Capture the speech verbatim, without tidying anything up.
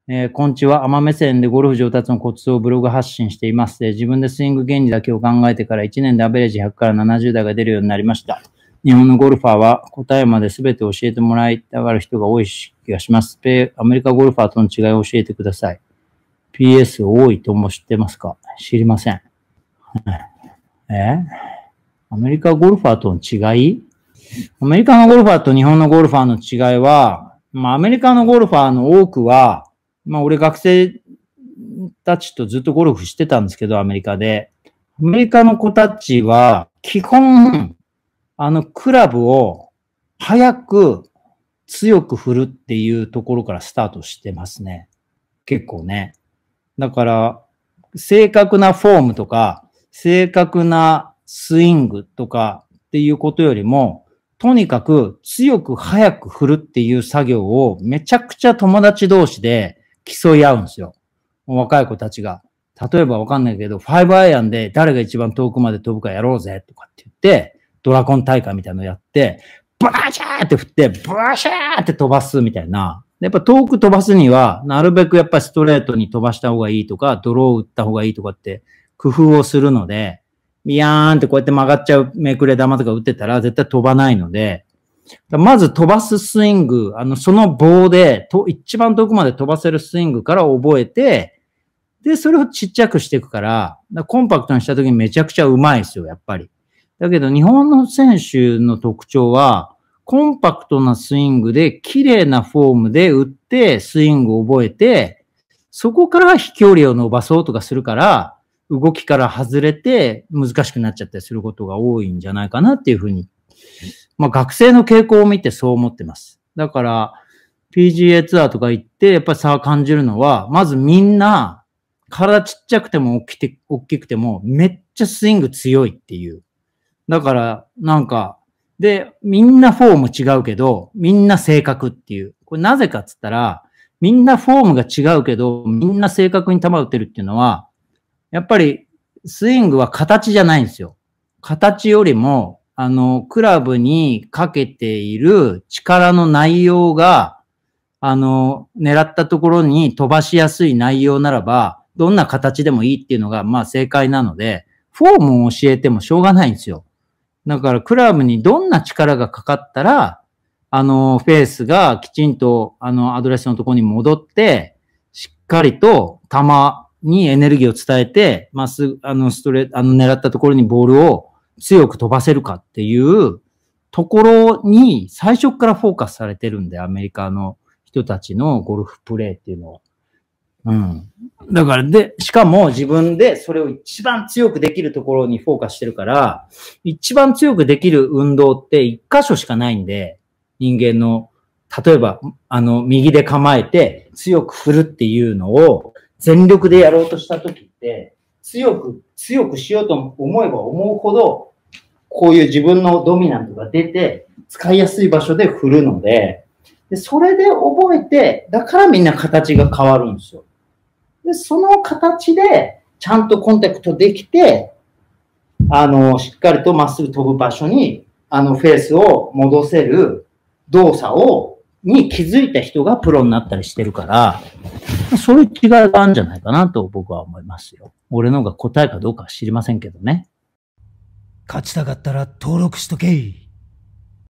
えー、こんにちは。甘目線でゴルフ上達のコツをブログ発信しています。えー、自分でスイング原理だけを考えてからいちねんでアベレージひゃくからななじゅう台が出るようになりました。日本のゴルファーは答えまで全て教えてもらいたがる人が多い気がします。アメリカゴルファーとの違いを教えてください。ピーエス 多いとも知ってますか？知りません。えアメリカゴルファーとの違い？アメリカのゴルファーと日本のゴルファーの違いは、まあアメリカのゴルファーの多くは、まあ俺学生たちとずっとゴルフしてたんですけど、アメリカで。アメリカの子たちは、基本、あのクラブを早く強く振るっていうところからスタートしてますね。結構ね。だから、正確なフォームとか、正確なスイングとかっていうことよりも、とにかく強く早く振るっていう作業をめちゃくちゃ友達同士で競い合うんですよ。若い子たちが。例えばわかんないけど、ファイブアイアンで誰が一番遠くまで飛ぶかやろうぜとかって言って、ドラゴン大会みたいなのやって、バーシャーって振って、バーシャーって飛ばすみたいな。やっぱ遠く飛ばすには、なるべくやっぱりストレートに飛ばした方がいいとか、ドロー打った方がいいとかって工夫をするので、ビヤーンってこうやって曲がっちゃうめくれ玉とか打ってたら絶対飛ばないので、まず飛ばすスイング、あの、その棒でと、一番遠くまで飛ばせるスイングから覚えて、で、それをちっちゃくしていくから、からコンパクトにした時にめちゃくちゃうまいですよ、やっぱり。だけど日本の選手の特徴は、コンパクトなスイングで綺麗なフォームで打ってスイングを覚えて、そこから飛距離を伸ばそうとかするから、動きから外れて難しくなっちゃったりすることが多いんじゃないかなっていうふうに、まあ学生の傾向を見てそう思ってます。だから ピージーエー ツアーとか行ってやっぱり差を感じるのは、まずみんな体ちっちゃくても大きくて、大きくてもめっちゃスイング強いっていう。だからなんか、で、みんなフォーム違うけど、みんな正確っていう。これなぜかっつったら、みんなフォームが違うけど、みんな正確に球を打ってるっていうのは、やっぱりスイングは形じゃないんですよ。形よりも、あの、クラブにかけている力の内容が、あの、狙ったところに飛ばしやすい内容ならば、どんな形でもいいっていうのが、まあ正解なので、フォームを教えてもしょうがないんですよ。だからクラブにどんな力がかかったら、あの、フェースがきちんと、あの、アドレスのところに戻って、しっかりと球にエネルギーを伝えて、まっすぐ、あの、ストレート、あの、狙ったところにボールを強く飛ばせるかっていうところに最初からフォーカスされてるんで、アメリカの人たちのゴルフプレーっていうのは。うん。だから、で、しかも自分でそれを一番強くできるところにフォーカスしてるから、一番強くできる運動って一箇所しかないんで、人間の、例えば、あの、右で構えて強く振るっていうのを全力でやろうとしたときって、強く、強くしようと思えば思うほど、こういう自分のドミナントが出て、使いやすい場所で振るので、でそれで覚えて、だからみんな形が変わるんですよ。で、その形で、ちゃんとコンタクトできて、あの、しっかりとまっすぐ飛ぶ場所に、あの、フェースを戻せる動作を、に気づいた人がプロになったりしてるから、そういう違いがあるんじゃないかなと僕は思いますよ。俺のが答えかどうかは知りませんけどね。 勝ちたかったら登録しとけい。